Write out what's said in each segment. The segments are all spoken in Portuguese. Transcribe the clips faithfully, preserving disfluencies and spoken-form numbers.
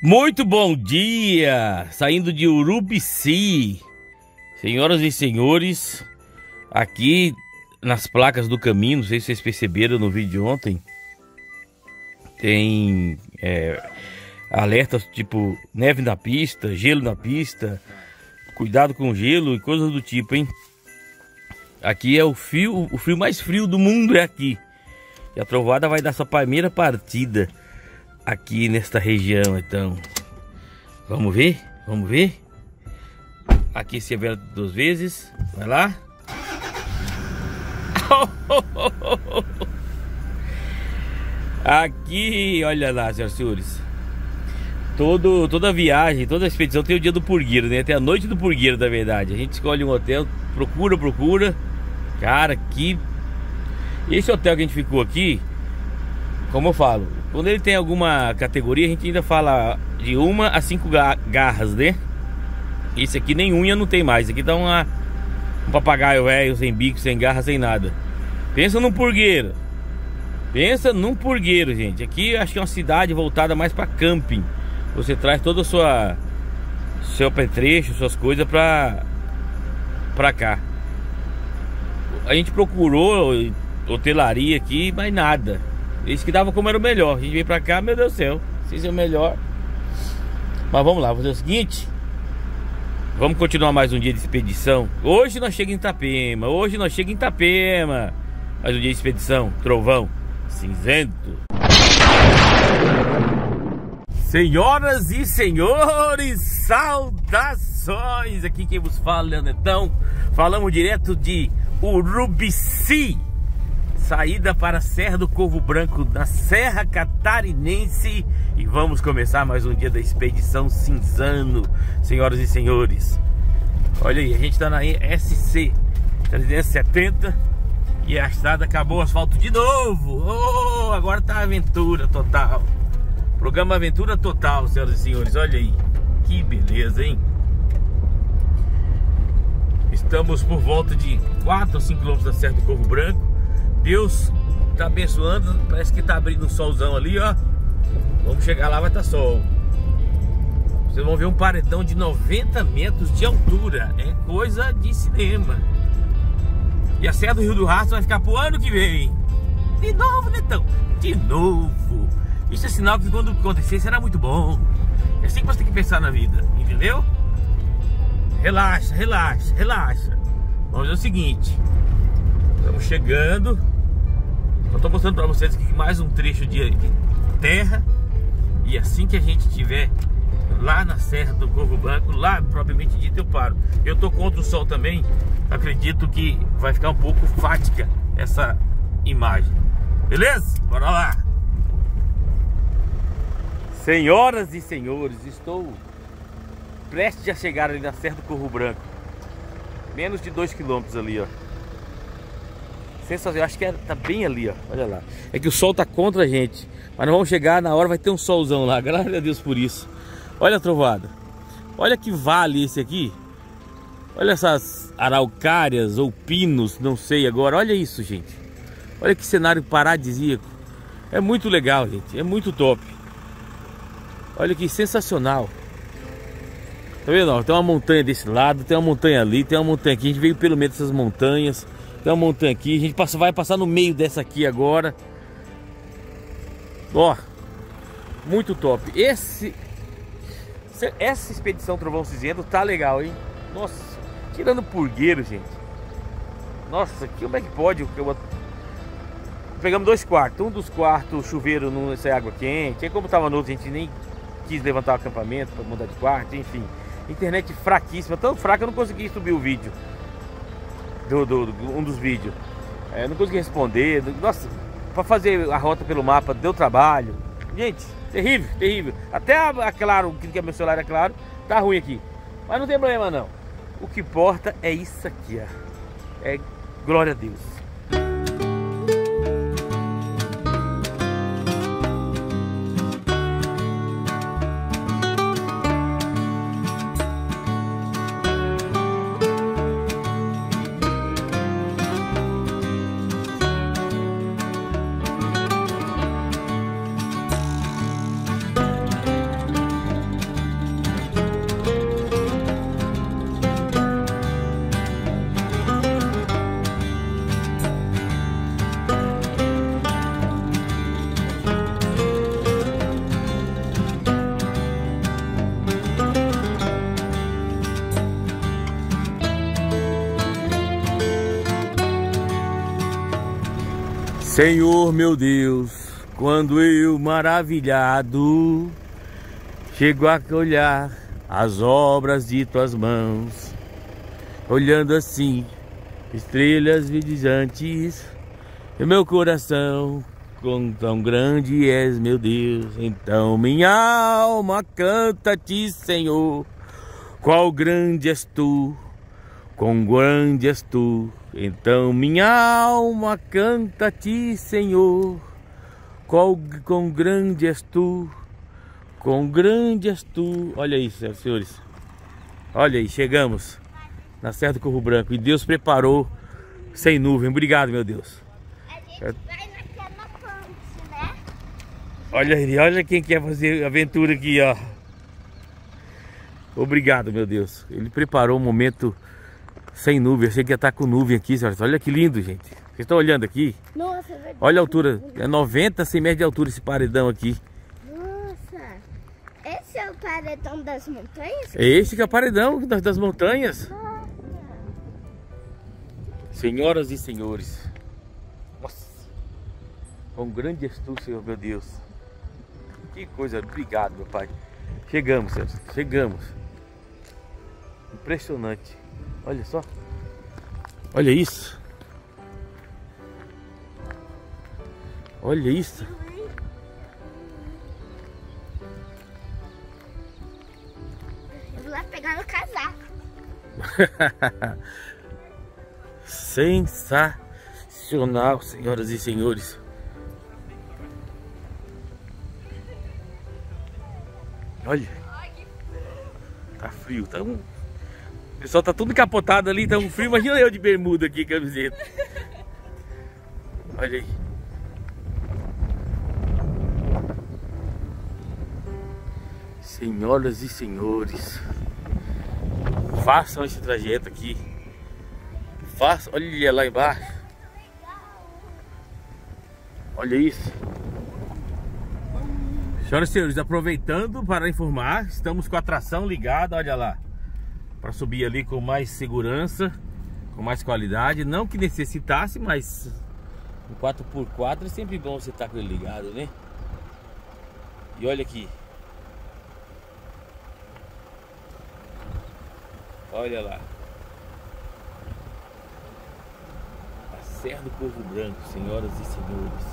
Muito bom dia, saindo de Urubici, senhoras e senhores, aqui nas placas do caminho, não sei se vocês perceberam no vídeo de ontem, tem é, alertas tipo neve na pista, gelo na pista, cuidado com gelo e coisas do tipo, hein? Aqui é o frio, o frio mais frio do mundo é aqui, e a trovada vai dar sua primeira partida aqui nesta região, então vamos ver, vamos ver. Aqui se vela duas vezes, vai lá. Aqui, olha lá, senhoras e senhores, todo, toda viagem, toda expedição tem o dia do purgueiro, né? Tem a noite do purgueiro, na verdade. A gente escolhe um hotel, procura, procura. Cara, que... esse hotel que a gente ficou aqui, como eu falo, quando ele tem alguma categoria, a gente ainda fala de uma a cinco garras, né? Esse aqui nem unha não tem mais. Esse aqui dá uma, um papagaio velho, sem bico, sem garra, sem nada. Pensa num purgueiro. Pensa num purgueiro, gente. Aqui eu acho que é uma cidade voltada mais para camping. Você traz toda a sua... seu apetrecho, suas coisas pra... pra cá. A gente procurou hotelaria aqui, mas nada. Isso que dava como era o melhor. A gente veio pra cá, meu Deus do céu, se isso é o melhor. Mas vamos lá, vamos fazer o seguinte. Vamos continuar mais um dia de expedição. Hoje nós chegamos em Itapema. Hoje nós chegamos em Itapema. Mais um dia de expedição. Trovão cinzento. Senhoras e senhores, saudações. Aqui quem vos fala, Leonetão. Falamos direto de Urubici, saída para a Serra do Corvo Branco, na Serra Catarinense. E vamos começar mais um dia da expedição Cinzano, senhoras e senhores. Olha aí, a gente está na S C trezentos e setenta e a estrada acabou o asfalto de novo. Oh, agora tá aventura total. Programa Aventura Total, senhoras e senhores. Olha aí, que beleza, hein? Estamos por volta de quatro ou cinco quilômetros da Serra do Corvo Branco. Deus tá abençoando, parece que tá abrindo um solzão ali, ó. Vamos chegar lá, vai estar sol. Vocês vão ver um paredão de noventa metros de altura. É coisa de cinema. E a Serra do Rio do Rastro vai ficar pro ano que vem. De novo, Netão, de novo. Isso é sinal que quando acontecer será muito bom. É assim que você tem que pensar na vida, entendeu? Relaxa, relaxa, relaxa. Vamos fazer o seguinte. Estamos chegando. Eu tô mostrando para vocês aqui mais um trecho de, de terra. E assim que a gente estiver lá na Serra do Corvo Branco, lá propriamente dito, eu paro. Eu tô contra o sol também. Acredito que vai ficar um pouco fática essa imagem. Beleza? Bora lá. Senhoras e senhores, estou prestes a chegar ali na Serra do Corvo Branco. Menos de dois quilômetros ali, ó. Sensacional, eu acho que é, tá bem ali, ó. Olha lá. É que o sol tá contra a gente. Mas nós vamos chegar na hora, vai ter um solzão lá. Graças a Deus por isso. Olha a trovada. Olha que vale esse aqui. Olha essas araucárias ou pinos, não sei agora. Olha isso, gente. Olha que cenário paradisíaco. É muito legal, gente. É muito top. Olha que sensacional. Tá vendo? Tem uma montanha desse lado, tem uma montanha ali, tem uma montanha aqui. A gente veio pelo meio dessas montanhas. Tem uma montanha aqui, a gente passa, vai passar no meio dessa aqui agora. Ó, muito top. Esse, essa expedição Trovão Cinzento tá legal, hein? Nossa, tirando purgueiro, gente. Nossa, que, como é que pode? Eu, pegamos dois quartos. Um dos quartos, chuveiro, não sai água quente. Aí como tava no outro, a gente nem quis levantar o acampamento para mudar de quarto, enfim. Internet fraquíssima, tão fraca eu não consegui subir o vídeo. Do, do, do, um dos vídeos. É, não consegui responder. Nossa, para fazer a rota pelo mapa deu trabalho. Gente, terrível, terrível. Até a, a Claro, que é meu celular é Claro, tá ruim aqui. Mas não tem problema não. O que importa é isso aqui, ó. É glória a Deus. Senhor meu Deus, quando eu maravilhado chego a olhar as obras de tuas mãos, olhando assim estrelas vigilantes, e meu coração, quão tão grande és, meu Deus. Então minha alma canta-te, Senhor, qual grande és tu, quão grande és tu. Então minha alma canta-te, Senhor, qual, quão grande és tu, quão grande és tu. Olha aí, senhores, olha aí, chegamos na Serra do Corvo Branco e Deus preparou sem nuvem. Obrigado, meu Deus. A gente vai naquela ponte, né? Olha aí, olha quem quer fazer aventura aqui, ó. Obrigado, meu Deus. Ele preparou um momento sem nuvem. Eu achei que ia estar com nuvem aqui, senhores. Olha que lindo, gente. Vocês estão olhando aqui? Nossa, é verdade. Olha a altura. É noventa, cem metros de altura esse paredão aqui. Nossa. Esse é o paredão das montanhas? É esse que é o paredão das, das montanhas. Nossa. Senhoras e senhores. Nossa. Quão grande és tu, Senhor, meu Deus. Que coisa. Obrigado, meu Pai. Chegamos, senhores. Chegamos. Impressionante. Olha só. Olha isso. Olha isso. Eu vou lá pegar no casaco. Sensacional, senhoras e senhores. Olha. Tá frio, tá um... O pessoal tá tudo capotado ali, tá um frio. Imagina eu de bermuda aqui, camiseta. Olha aí. Senhoras e senhores, façam esse trajeto aqui. Façam, olha lá embaixo. Olha isso. Senhoras e senhores, aproveitando para informar, estamos com a tração ligada, olha lá, para subir ali com mais segurança, com mais qualidade. Não que necessitasse, mas um quatro por quatro é sempre bom você estar com ele ligado, né? E olha aqui. Olha lá. A Serra do Corvo Branco, senhoras e senhores.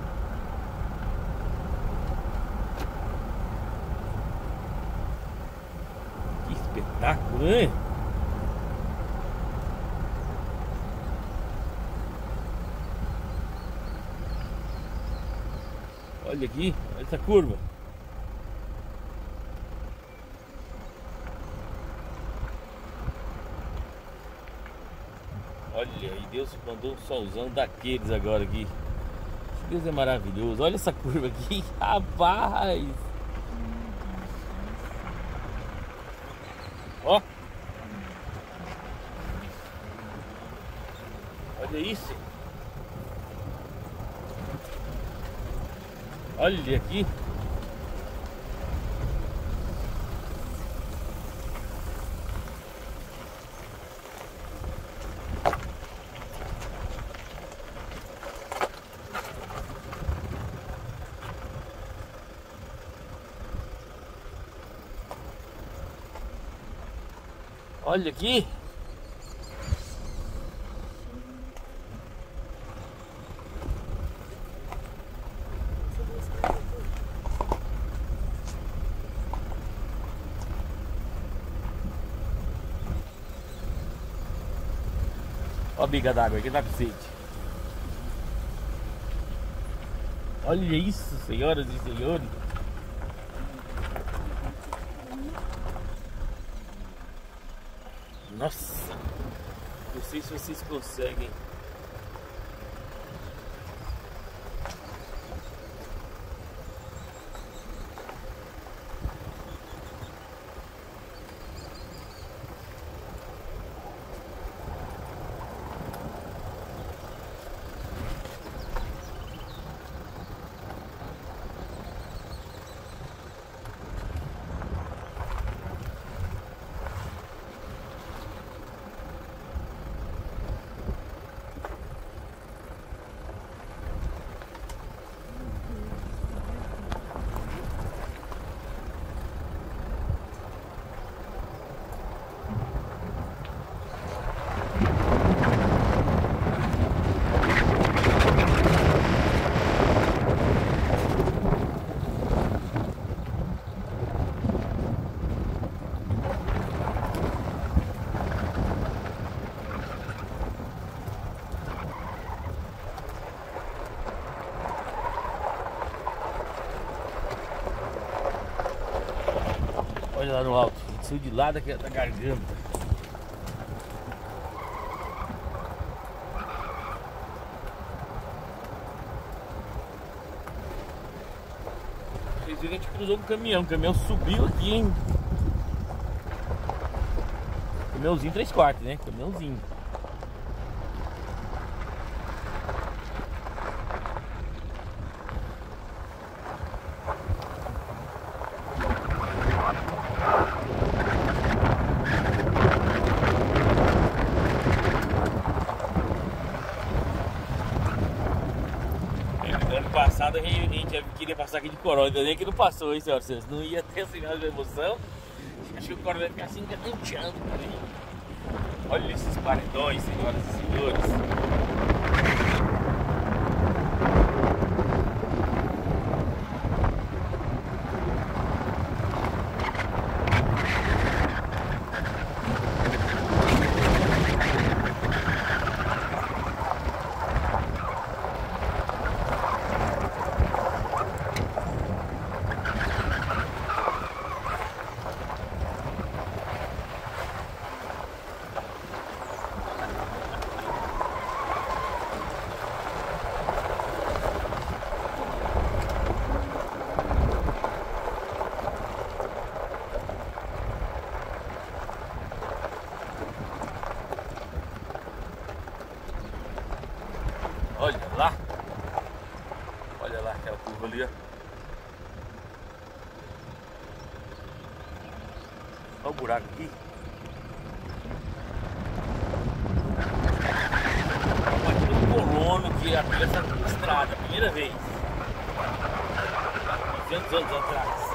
Que espetáculo, né? Olha aqui, olha essa curva. Olha aí, Deus mandou um solzão daqueles agora aqui. Deus é maravilhoso. Olha essa curva aqui, rapaz. Ó. Olha isso. Olha aqui. Olha aqui. Ó a biga d'água aqui, tá com sede. Olha isso, senhoras e senhores. Nossa, não sei se vocês conseguem. lá no alto. A gente saiu de lá da, da garganta. Vocês viram que a gente cruzou com o caminhão. O caminhão subiu aqui, hein? Caminhãozinho três quartos, né? Caminhãozinho. Ano passado a gente queria passar aqui de Corolla, ainda nem que não passou, hein, senhoras? Vocês não ia ter esse grau de emoção. Acho que o Corolla vai ficar assim, galanteando por aí. Olha esses paredões, senhoras e senhores. Olha lá, olha lá aquela curva ali, ó. Olha o buraco aqui. Aqui no colono que abriu essa estrada, primeira vez. duzentos anos atrás.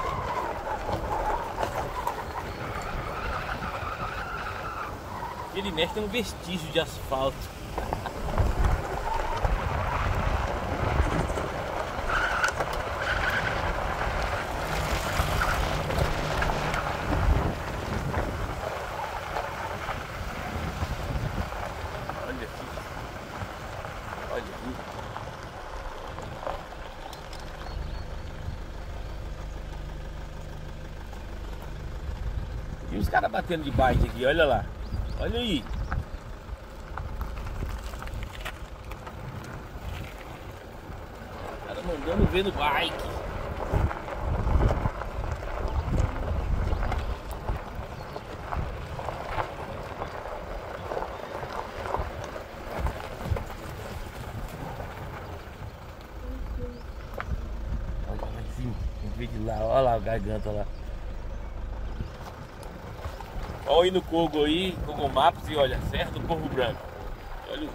Ele mexe tem um vestígio de asfalto. E os caras batendo de bike aqui, olha lá. Olha aí. Os caras mandando ver no bike. Olha lá em cima. Tem que ver de lá. Olha lá o garganta lá. Olha aí no Google aí, Google Maps e olha, Serra do Corvo Branco. Olha o...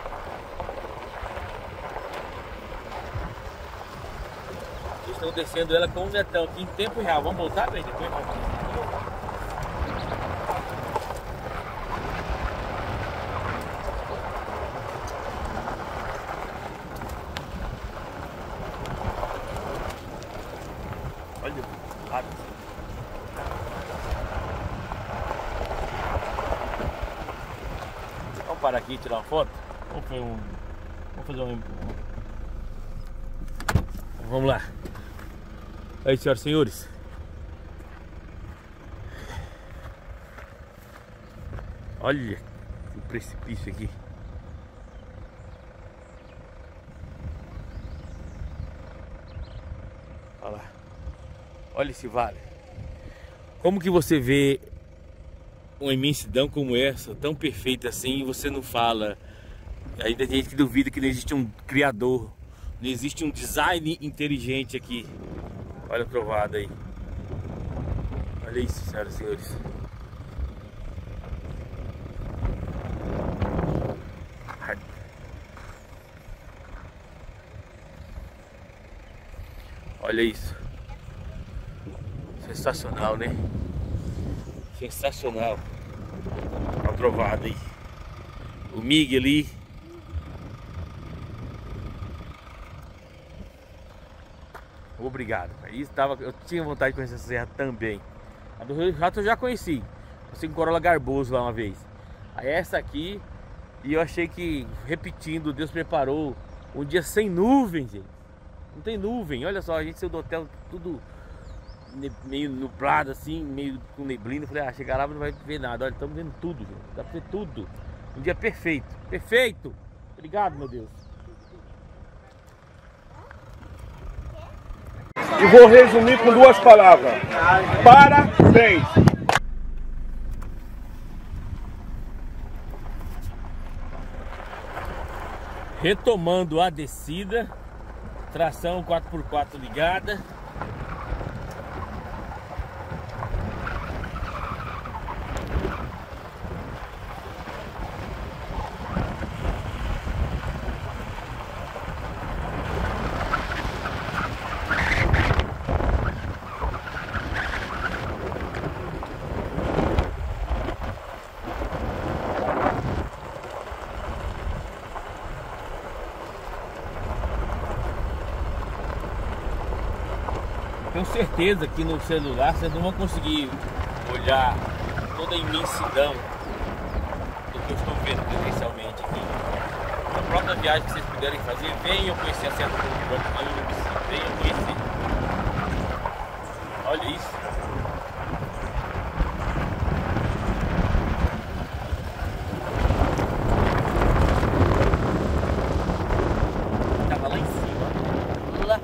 Eles estão descendo ela com um netão aqui em tempo real. Vamos voltar, bem? Depois vamos voltar. Olha, rápido. Vamos parar aqui e tirar uma foto? Vamos fazer um... Vamos fazer um... Vamos lá. Aí, senhoras e senhores. Olha o precipício aqui. Olha lá. Olha esse vale. Como que você vê uma imensidão como essa, tão perfeita assim, e você não fala? Ainda tem gente que duvida que não existe um criador, não existe um design inteligente aqui. Olha a trovada aí. Olha isso, senhoras e senhores. Olha isso. Sensacional, né? Sensacional. Olha a trovada aí. O Miguel ali. Obrigado. Isso tava, eu tinha vontade de conhecer essa serra também. A do Rio Jato eu já conheci. Passei com Corolla Garboso lá uma vez. Aí essa aqui, e eu achei que, repetindo, Deus preparou um dia sem nuvem, gente. Não tem nuvem. Olha só, a gente saiu do hotel tudo meio nublado assim, meio com neblina. Falei, ah, chegar lá não vai ver nada. Olha, estamos vendo tudo, gente. Dá pra ver tudo. Um dia perfeito. Perfeito! Obrigado, meu Deus. E vou resumir com duas palavras. Parabéns! Retomando a descida, tração quatro por quatro ligada. Tenho certeza que no celular vocês não vão conseguir olhar toda a imensidão do que eu estou vendo presencialmente aqui. Na própria viagem que vocês puderem fazer, venham conhecer a Serra do Urubici, venham conhecer. Olha isso. Estava lá em cima, lá.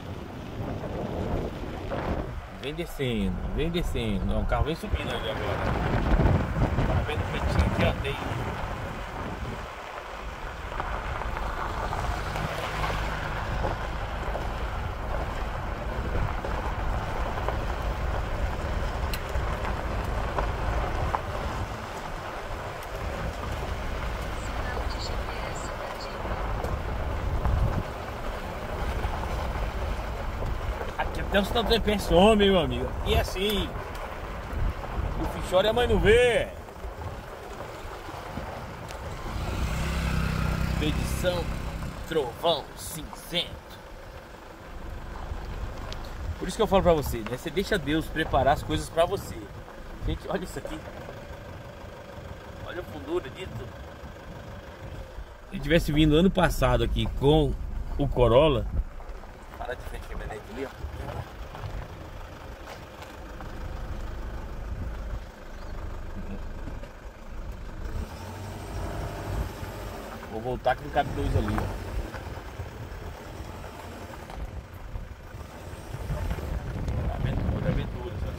Vem descendo, vem descendo. Não, o carro vem subindo ali agora. Tá vendo o pretinho aqui, ó. Tem. Até os tantos pé some, meu amigo. E assim, o fichório a mãe não vê. Expedição Trovão Cinzento. Por isso que eu falo pra você, né? Você deixa Deus preparar as coisas pra você. Gente, olha isso aqui. Olha a fundura disso. Se eu tivesse vindo ano passado aqui com o Corolla. Para de frente, caminhonete ali, ó. Vou voltar que não cabe dois ali, ó. Aventura, aventura, sabe?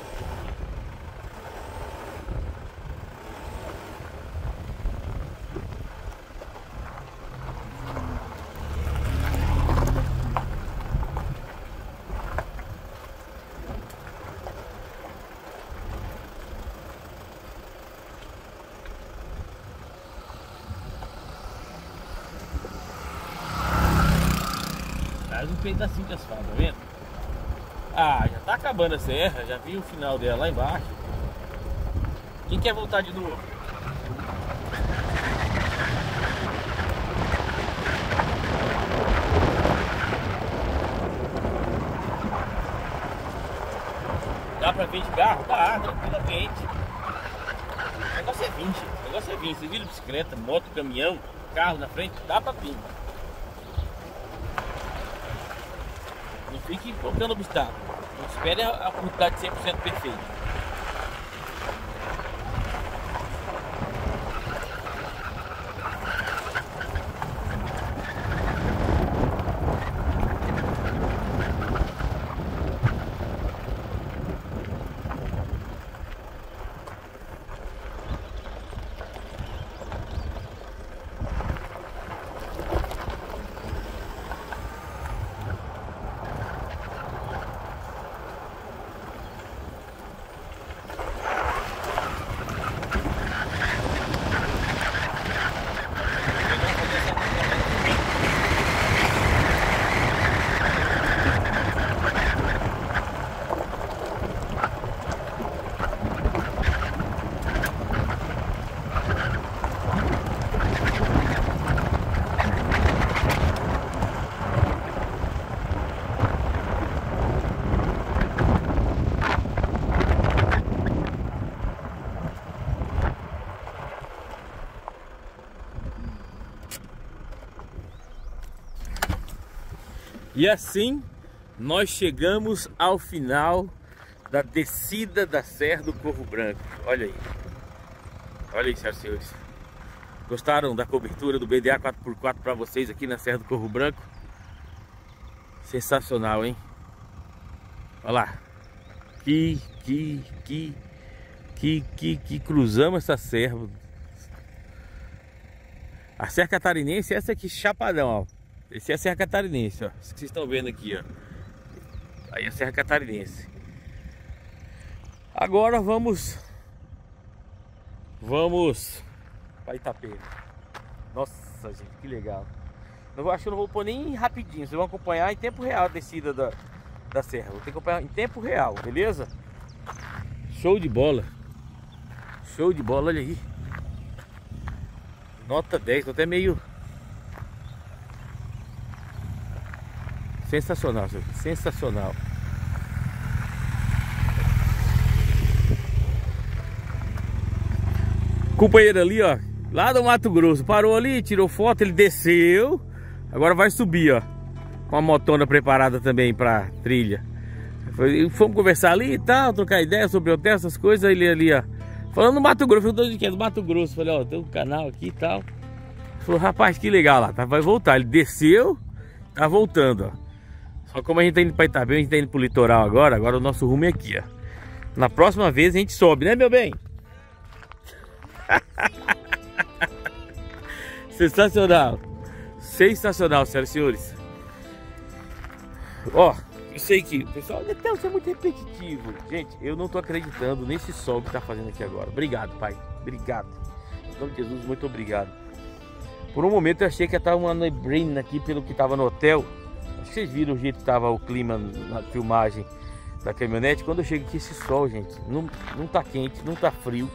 Mais um pedacinho de asfalto, tá vendo? Ah, já tá acabando a serra, já vi o final dela lá embaixo. Quem quer voltar de novo? Dá pra vir de carro? Dá, tranquilamente. O negócio é vinte, o negócio é vinte. Você vira bicicleta, moto, caminhão, carro na frente, dá pra vir. Não fique colocando obstáculo. Não espere a oportunidade cem por cento perfeita. E assim Nós chegamos ao final da descida da Serra do Corvo Branco. Olha aí. Olha aí, senhoras e senhores. Gostaram da cobertura do B D A quatro por quatro para vocês aqui na Serra do Corvo Branco? Sensacional, hein? Olha lá. Que, que, que, que, que, que cruzamos essa serra. A Serra Catarinense, essa aqui, chapadão, ó. Esse é a Serra Catarinense, ó. Isso que vocês estão vendo aqui, ó. Aí a Serra Catarinense. Agora vamos... Vamos para Itapeva. Nossa, gente, que legal. Eu acho que eu não vou pôr nem rapidinho. Vocês vão acompanhar em tempo real a descida da, da serra. Vou ter que acompanhar em tempo real, beleza? Show de bola. Show de bola, olha aí. Nota dez, tô até meio... Sensacional, sensacional. Companheiro ali, ó, lá do Mato Grosso, parou ali, tirou foto, ele desceu. Agora vai subir, ó, com a motona preparada também pra trilha. Fomos conversar ali e tal, trocar ideia sobre o hotel, essas coisas. Ele ali, ó, falando do Mato Grosso, eu tô de que é do Mato Grosso. Falei, ó, tem um canal aqui e tal. Falou, rapaz, que legal lá, tá, vai voltar. Ele desceu, tá voltando, ó. Só como a gente tá indo pra Itabel, a gente tá indo pro litoral agora. Agora o nosso rumo é aqui, ó. Na próxima vez a gente sobe, né, meu bem? Sensacional. Sensacional, senhoras e senhores. Ó, eu sei que o pessoal, Netel, você é muito repetitivo. Gente, eu não tô acreditando nesse sol que tá fazendo aqui agora. Obrigado, pai. Obrigado. Em nome de Jesus, muito obrigado. Por um momento eu achei que ia estar uma neblina aqui pelo que tava no hotel. Acho que vocês viram o jeito que tava o clima na filmagem da caminhonete. Quando eu chego aqui, esse sol, gente, não, não tá quente, não tá frio.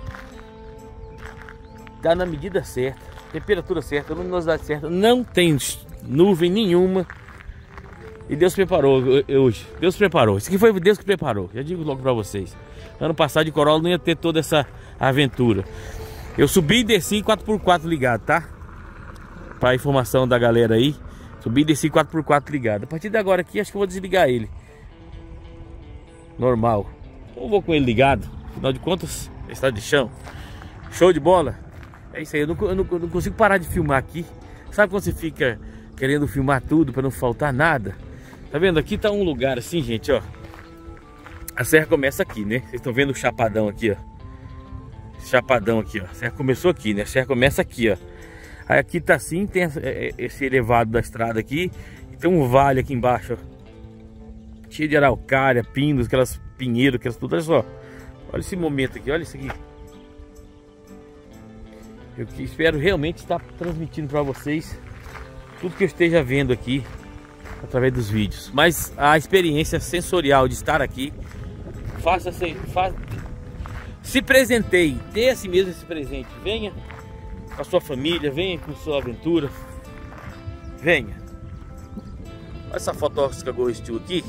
Tá na medida certa, temperatura certa, luminosidade certa. Não tem nuvem nenhuma. E Deus preparou hoje. Deus preparou. Isso aqui foi Deus que preparou. Já digo logo pra vocês. Ano passado de Corolla não ia ter toda essa aventura. Eu subi e desci quatro por quatro ligado, tá? Pra informação da galera aí. Subi e desci quatro por quatro ligado. A partir de agora aqui, acho que eu vou desligar ele. Normal. Ou vou com ele ligado. Afinal de contas, está de chão. Show de bola. É isso aí. Eu não, eu não, eu não consigo parar de filmar aqui. Sabe quando você fica querendo filmar tudo para não faltar nada? Tá vendo? Aqui tá um lugar assim, gente, ó. A serra começa aqui, né? Vocês estão vendo o chapadão aqui, ó. Chapadão aqui, ó. A serra começou aqui, né? A serra começa aqui, ó. Aí aqui tá assim, tem esse elevado da estrada aqui. E tem um vale aqui embaixo, ó. Cheio de araucária, pinos, aquelas pinheiros, aquelas tudo. Olha só. Olha esse momento aqui, olha isso aqui. Eu espero realmente estar transmitindo para vocês tudo que eu esteja vendo aqui através dos vídeos. Mas a experiência sensorial de estar aqui, faça se, faça, se presenteie, dê a si mesmo esse presente. Venha com a sua família, venha com sua aventura. Venha. Olha essa foto Oscar Go Steel aqui.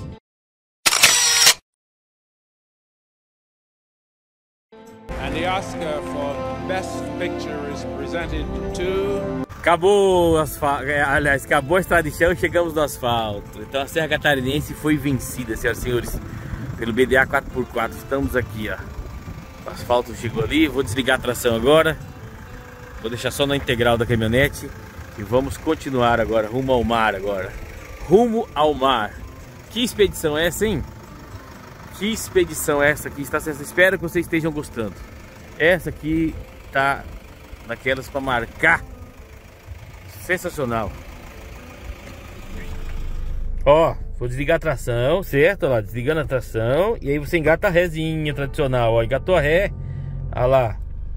And the Oscar for Best Picture is presented to... Acabou o asfalto, aliás, acabou a estrada de chão e chegamos no asfalto. Então a Serra Catarinense foi vencida, senhoras e senhores, pelo B D A quatro por quatro. Estamos aqui, ó. O asfalto chegou ali, vou desligar a tração agora. Vou deixar só na integral da caminhonete. E vamos continuar agora, rumo ao mar agora. Rumo ao mar. Que expedição é essa, hein? Que expedição é essa aqui? Está sendo... Espero que vocês estejam gostando. Essa aqui tá naquelas para marcar. Sensacional. Ó, vou desligar a tração, certo? Olha lá, desligando a tração. E aí você engata a rézinha tradicional. Ó, engatou a ré. Olha lá.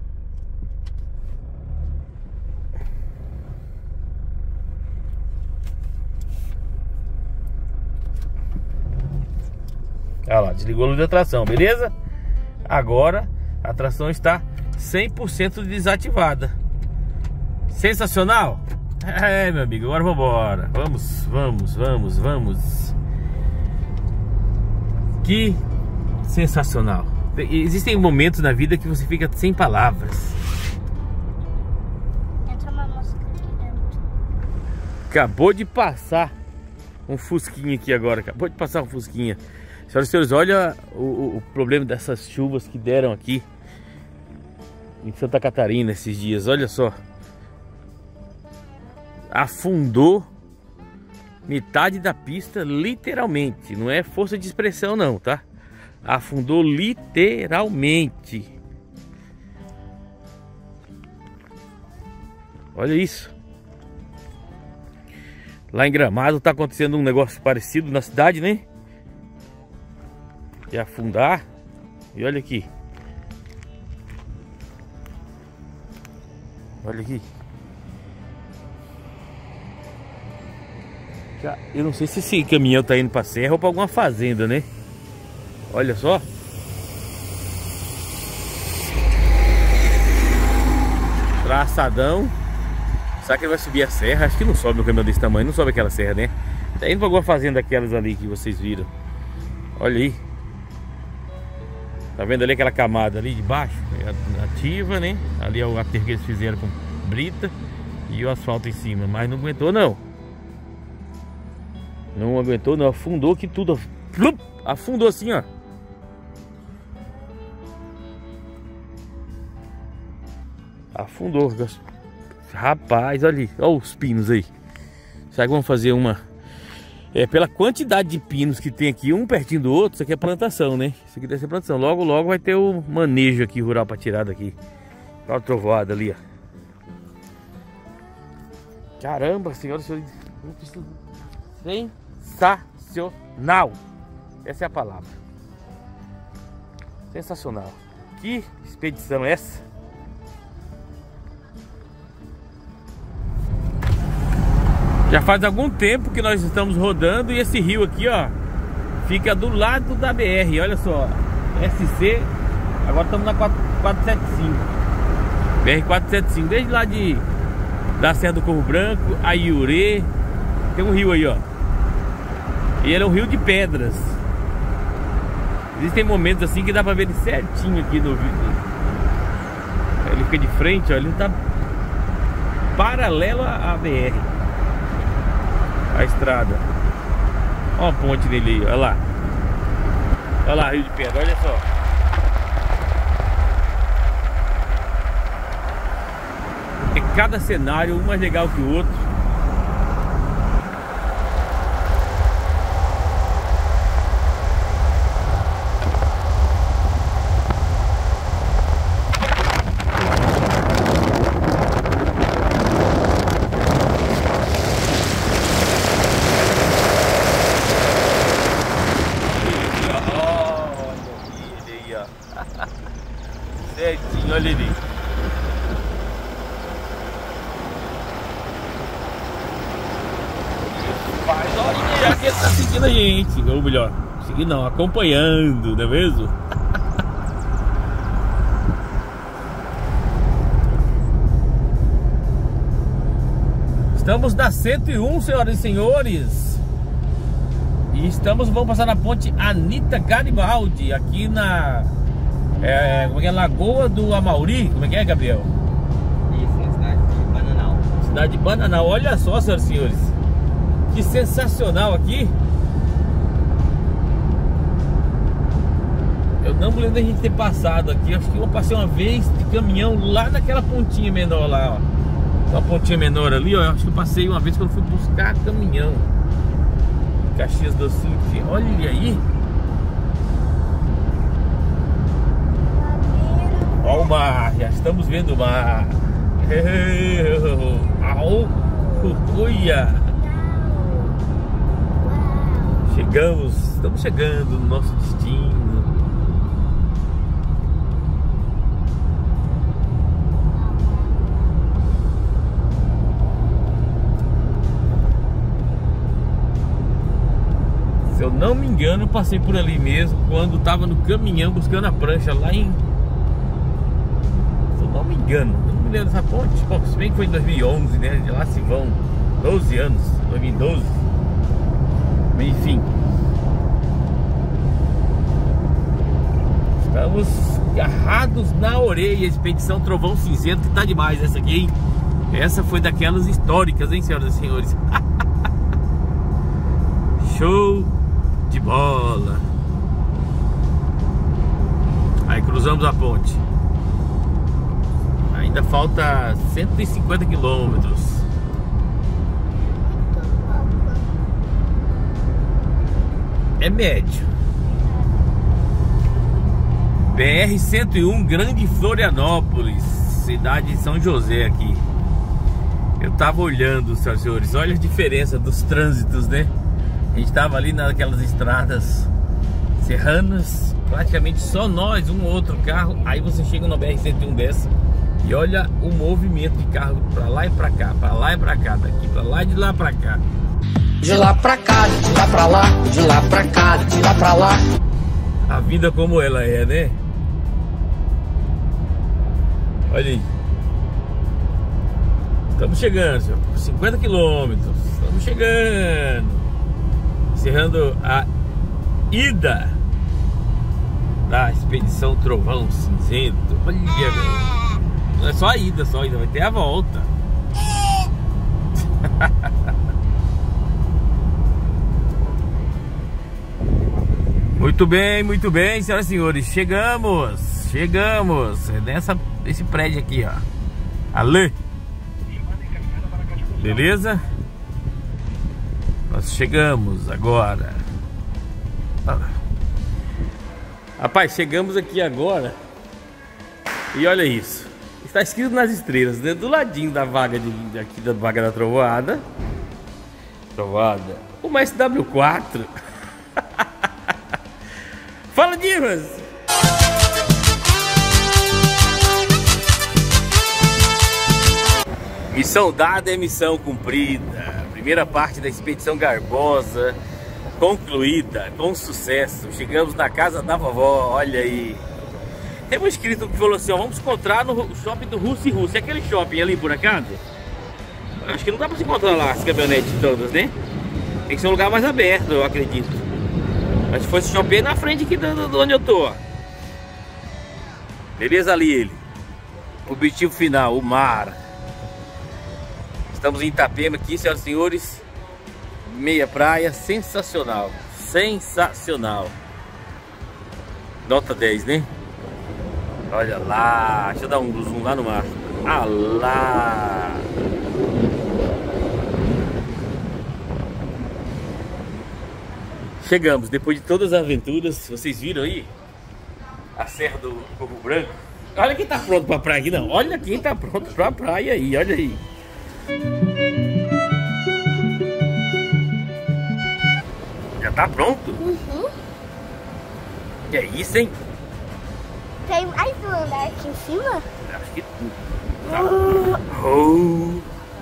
Olha lá, desligou a luz da tração, beleza? Agora a tração está cem por cento desativada. Sensacional? É, meu amigo, agora vamos embora. Vamos, vamos, vamos, vamos. Que sensacional. Existem momentos na vida que você fica sem palavras. Entra uma mosca aqui dentro. Acabou de passar um fusquinha aqui agora. Acabou de passar um fusquinha. Senhoras e senhores, olha o, o, o problema dessas chuvas que deram aqui em Santa Catarina esses dias. Olha só. Afundou metade da pista, literalmente. Não é força de expressão não, tá? Afundou literalmente. Olha isso. Lá em Gramado tá acontecendo um negócio parecido na cidade, né? De afundar. E olha aqui. Olha aqui. Eu não sei se esse caminhão tá indo pra serra ou pra alguma fazenda, né? Olha só. Traçadão. Será que ele vai subir a serra? Acho que não sobe um caminhão desse tamanho. Não sobe aquela serra, né? Tá indo pra alguma fazenda daquelas ali que vocês viram. Olha aí. Tá vendo ali aquela camada ali de baixo? É ativa, né? Ali é o aterro que eles fizeram com brita. E o asfalto em cima. Mas não aguentou não. Não aguentou não. Afundou que tudo. Afundou assim, ó. Afundou. Rapaz, olha ali. Olha os pinos aí. Será que vamos fazer uma... É, pela quantidade de pinos que tem aqui, um pertinho do outro, isso aqui é plantação, né? Isso aqui deve ser plantação. Logo, logo vai ter o manejo aqui rural para tirar daqui. Olha a trovoada ali, ó. Caramba, senhoras e senhores. Sensacional. Essa é a palavra. Sensacional. Que expedição é essa? Já faz algum tempo que nós estamos rodando e esse rio aqui, ó, fica do lado da B R. Olha só, S C. Agora estamos na quatrocentos e setenta e cinco. B R quatrocentos e setenta e cinco. Desde lá de da Serra do Corvo Branco, a Iurê. Tem um rio aí, ó. E ele é um rio de pedras. Existem momentos assim que dá pra ver ele certinho aqui no vídeo. Ele fica de frente, ó. Ele não tá paralelo à B R. A estrada. Olha a ponte dele aí, olha lá. Olha lá, rio de pedra, olha só. É cada cenário, um mais legal que o outro. Certinho, olha ali. Faz, olha, já que ele tá seguindo a gente. Ou melhor, seguindo não, acompanhando, não é mesmo? Estamos na cento e um, senhoras e senhores. E estamos, vamos passar na ponte Anita Garibaldi, aqui na... É, como é que é? Lagoa do Amauri? Como é que é, Gabriel? Isso, é a cidade de Bananal. Cidade de Bananal, olha só, senhoras e senhores. Que sensacional aqui. Eu não me lembro da gente ter passado aqui. Acho que eu passei uma vez de caminhão lá naquela pontinha menor lá, ó. Uma pontinha menor ali, ó. Eu acho que eu passei uma vez quando fui buscar caminhão. Caxias do Sul. Olha aí. Olha o mar, já estamos vendo o mar. Olha. Chegamos, estamos chegando no nosso destino. Se eu não me engano, eu passei por ali mesmo quando estava no caminhão buscando a prancha lá em... Não me engano, não me lembro dessa ponte. Bom, se bem que foi em dois mil e onze, né? De lá se vão doze anos, dois mil e doze. Enfim, estamos agarrados na orelha. Expedição Trovão Cinzento, que tá demais essa aqui, hein? Essa foi daquelas históricas, hein, senhoras e senhores? Show de bola. Aí cruzamos a ponte. Ainda falta cento e cinquenta quilômetros. É médio. B R cento e um, Grande Florianópolis, cidade de São José aqui. Eu tava olhando, senhoras e senhores, olha a diferença dos trânsitos, né? A gente tava ali naquelas estradas serranas, praticamente só nós, um ou outro carro. Aí você chega no B R cento e um dessa e olha o movimento de carro pra lá e pra cá, pra lá e pra cá, daqui pra lá e de lá pra cá. De lá pra cá, de lá pra lá, de lá pra cá, de lá pra lá. A vida como ela é, né? Olha aí. Estamos chegando, senhor. cinquenta quilômetros. Estamos chegando. Encerrando a ida da expedição Trovão Cinzento. Olha, não é só a ida, só a ida. Vai ter a volta. Muito bem, muito bem, senhoras e senhores. Chegamos, chegamos. É nessa, esse prédio aqui, ó. Alê. Beleza? Nós chegamos agora. Rapaz, chegamos aqui agora. E olha isso. Está escrito nas estrelas, né? Do ladinho da vaga de, aqui da vaga da trovoada. Trovoada. Uma S W quatro. Fala, Dimas! Missão dada é missão cumprida. Primeira parte da expedição Garbosa concluída com sucesso. Chegamos na casa da vovó, olha aí. Tem um inscrito que falou assim, ó, vamos encontrar no shopping do Russo e Russo. É aquele shopping ali por acaso? Acho que não dá pra se encontrar lá as caminhonetes todas, né? Tem que ser um lugar mais aberto, eu acredito. Mas se fosse shopping na frente aqui do, do onde eu tô, ó. Beleza, ali ele. Objetivo final, o mar. Estamos em Itapema aqui, senhoras e senhores. Meia praia, sensacional. Sensacional. Nota dez, né? Olha lá. Deixa eu dar um zoom lá no mar. Ah lá. Chegamos, depois de todas as aventuras. Vocês viram aí a Serra do Corvo Branco? Olha quem tá pronto pra praia aqui, não. Olha quem tá pronto pra praia aí, olha aí. Já tá pronto? Uhum. Que é isso, hein? Tem mais um, né? Aqui em cima? Acho que tudo. Tá. Oh.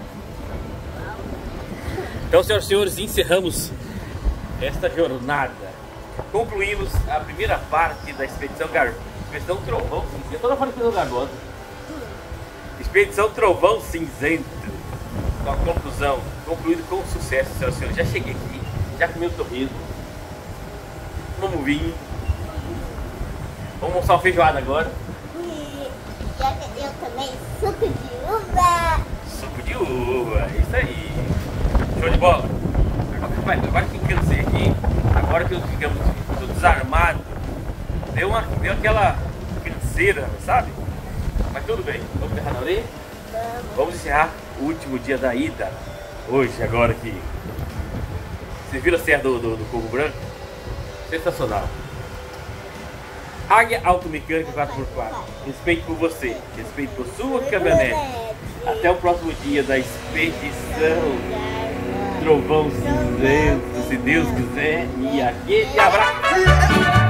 Então, senhoras e senhores, encerramos esta jornada. Concluímos a primeira parte da expedição Gar... Expedição Trovão Cinzento. Toda hora expedição Garbosa. Expedição Trovão Cinzento. Então, conclusão, concluído com sucesso, senhoras e senhores. Já cheguei aqui, já comi o torresmo, tomamos vinho. Vamos almoçar uma feijoada agora. E já eu também suco de uva. Suco de uva, isso aí. Show de bola. Agora, agora que cansei aqui, agora que eu ficamos desarmado, deu, uma, deu aquela canseira, sabe? Mas tudo bem, vamos encerrar na orelha? Vamos. Vamos encerrar o último dia da ida. Hoje, agora aqui. Vocês viram a Serra do, do, do Corvo Branco? Sensacional. Águia Automecânica quatro por quatro. Respeito por você, respeito por sua caminhonete. Até o próximo dia da expedição Trovão Cinzento, se Deus quiser. E aquele abraço.